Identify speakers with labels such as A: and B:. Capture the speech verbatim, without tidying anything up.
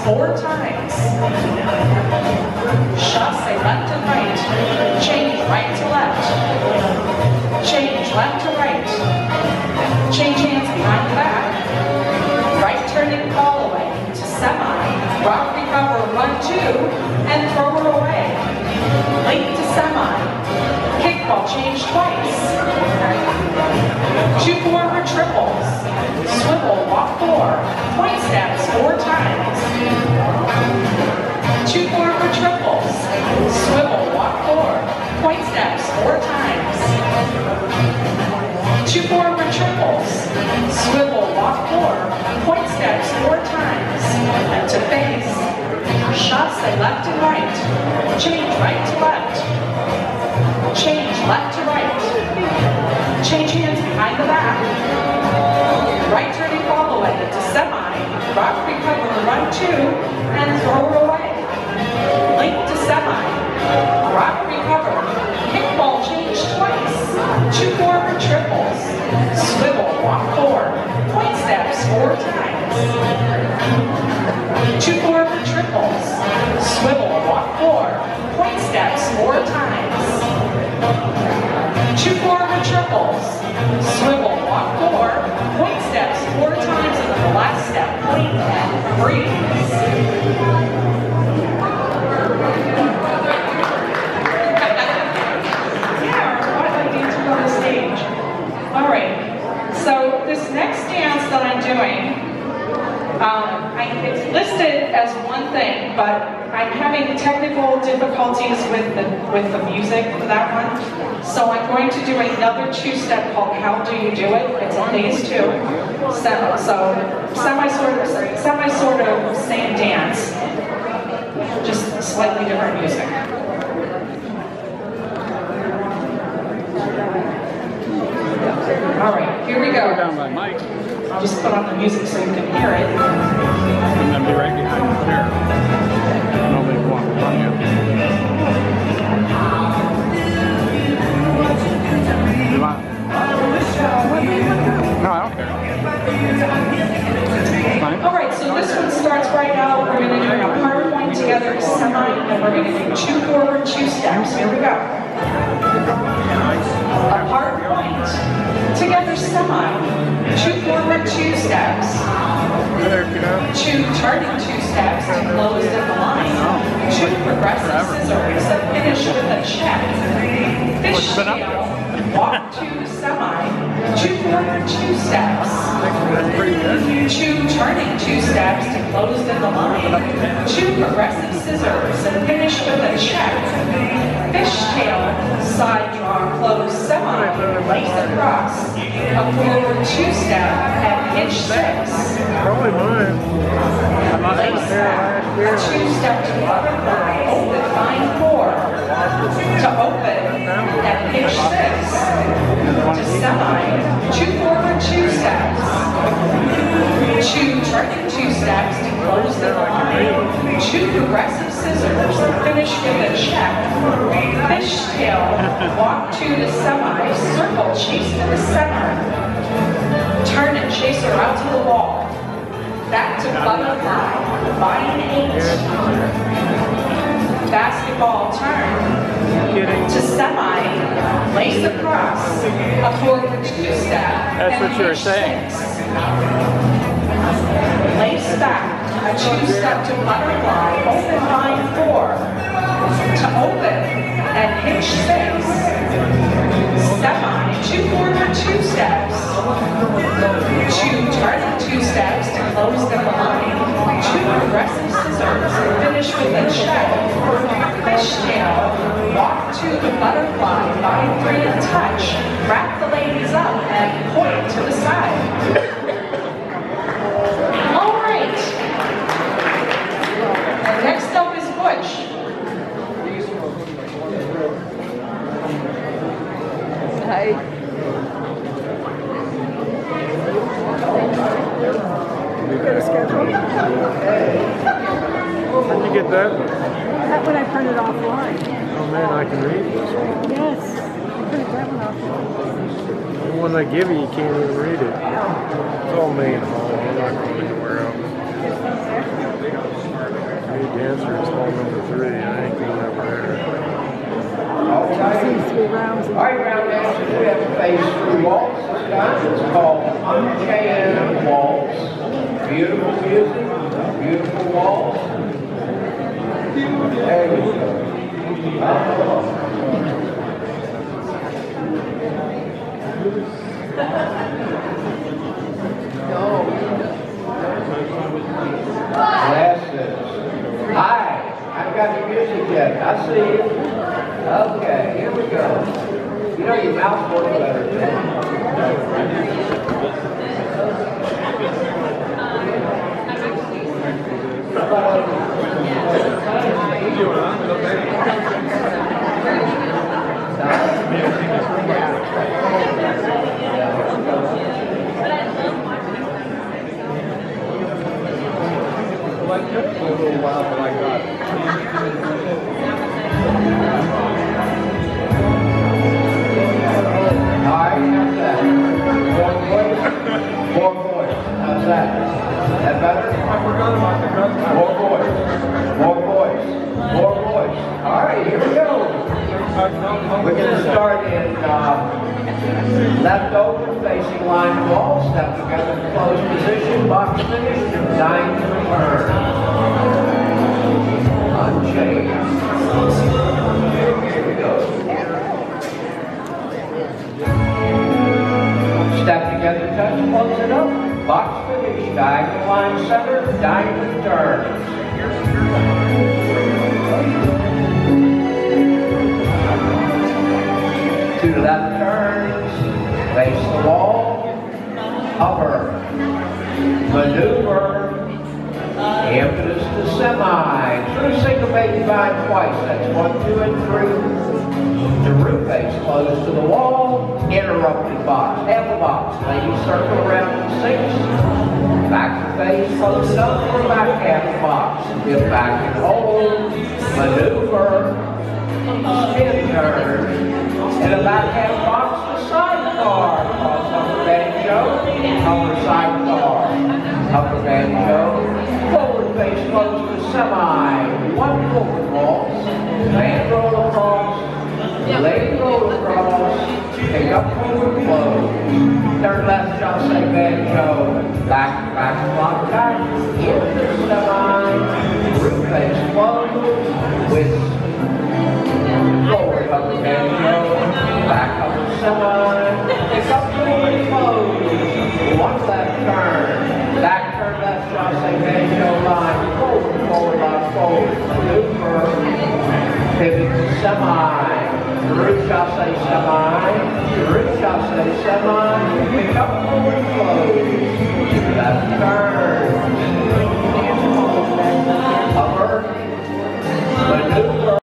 A: four times. Chasse left and right. Change right to left. Change left to right. Change hands behind the back. Right turning fall away to semi. Rock recover, run two, and throw her away. Link to semi. Kickball change twice. Two forward triples. Swivel, walk four. Point steps four times. Two forward triples. Swivel, walk four. Point steps four times. Two forward triples. Swivel, walk four. Point steps four times. And to face. Chasse left and right. Change right to left. Change left to right. Change hands behind the back. Right turning fall away to semi. Rock recover, run two, and throw her away. Link to semi. Rock recover. Kickball change twice. Two forward triples. Swivel, walk four. Point steps four times. Two forward triples. Swivel, walk four. Point steps four times. Two forward triples. Swivel, walk four. Point steps four times. And the last step, point and freeze. Yeah, why do I need to go on the stage? All right. So this next dance that I'm doing, um, I, it's listed as one thing, but I'm having technical difficulties with the with the music for that one. So I'm going to do another two-step called How Do You Do It? It's on phase two. So, so semi sort of semi sort of same dance, just slightly different music. All right, here we go.
B: Down by Mike.
A: I'll just put on the music so you can hear it.
B: And then be right behind the chair. Nobody will walk on you. You want? No, I don't care. Fine.
A: All right, so this one starts right now. We're going to do a hard point together, semi, and we're going to do two forward, two steps. Here we go. A hard point together, semi. Two forward, two steps. Two turning two steps to close in the line. Two progressive scissors that finish with a check. Fish tail, walk two semi. Two forward, two steps. Two turning two steps to close in the line. Two progressive scissors and finish with a check. Fish tail, side draw, close semi. Lace across. A forward two step and hitch six.
B: Probably mine.
A: Lace back. Two step to butterfly. Open line four. To open and hitch six. To semi. Two forward two steps. Two turning two steps to close the line. Two progressive scissors and finish with a check. Fishtail, walk two to semi. Circle, chase to the center. Turn and chase her out to the wall. Back to butterfly, vine eight. Basketball turn to semi, lace across, a forward two step.
B: That's what you were saying.
A: Lace back, a two step to butterfly, open vine four. To open and hitch six. Semi, two forward two steps. Two turning two steps to close the line. Two progressive scissors and finish with a check. Fishtail, walk to the butterfly, vine three and touch. Wrap the ladies up and point to the side. All right. And next up is Butch.
C: Hi.
B: You got a schedule? How'd you get that?
C: That one I printed offline.
B: Oh man, I can read this one.
C: Yes. I printed that one offline.
B: The one they give you, you can't even read it. It's all main hall. I'm not going anywhere else. three. I ain't going over there.
C: Seems to be rounds.
D: All right, round dancers, we have a phase three waltz this time. It's called Unchained Waltz. Beautiful music, beautiful waltz. There we go. Glasses. Hi, I haven't got the music yet. I see you. Okay, here we go. You know your mouth works better too.
B: A little while, but I got it.
D: Alright, how's that? More voice? More voice. How's that? That better?
B: I forgot about the gun.
D: More voice. More voice. More voice. Alright, here we go. We're going to start in uh, left open, facing line wall, step together in closed position, box finish, nine to return. Unchained. Here we go. Step together, touch, close it up, box finish, diagonal line center, diamond turns. Two left turns, face the wall, upper, maneuver, impetus to semi, through syncopated divine twice, that's one, two, and three. The root face close to the wall, interrupted box, half a box, ladies circle around in six, back to face, close it up for back half a box, dip back and hold, maneuver, spin turn, and a back half box to sidecar, cross upper banjo, upper sidecar, upper banjo, forward face close to semi, one forward waltz, land roll across, leg roll across, pick up forward close, turn left chasse banjo, back, back, block back, into the semi, root face close, with forward upper banjo, back upper semi, pick up forward close, one left turn, back turn left chasse banjo line, forward, forward, lock, forward, maneuver, pivot to semi, root chasse semi, root chasse semi, pick up forward close, left turn,